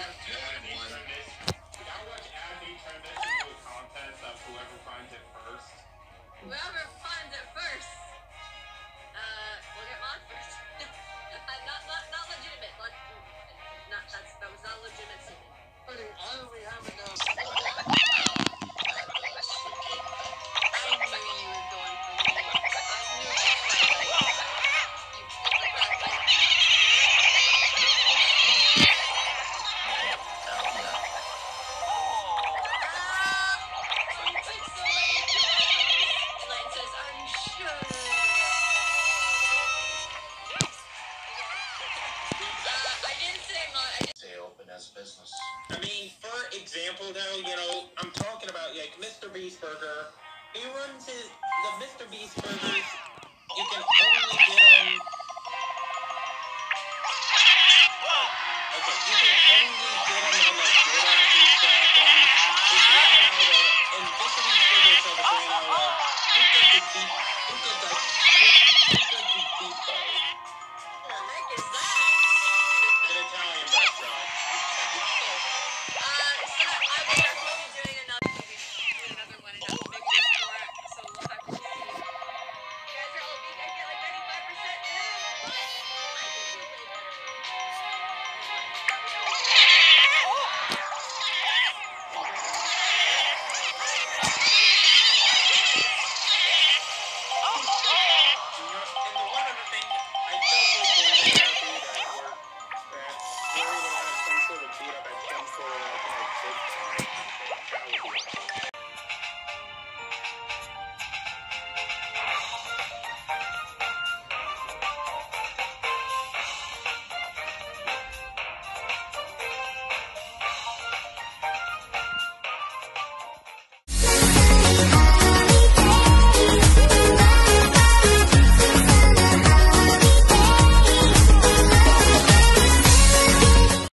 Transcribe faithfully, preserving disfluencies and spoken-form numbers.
Gotta watch Abby turn this into a contest of whoever finds it first. Whoever finds it first, uh, will get mine first. uh, not, not, not legitimate. Like, not that's that was not a legitimate statement. But I only have enough. I knew you were going for me. I knew you felt like you felt like that. Like, Business. I mean, for example, though, you know, I'm talking about like Mister Beast Burger. He runs his the Mister Beast Burgers. You can only get them. Okay, you can only get them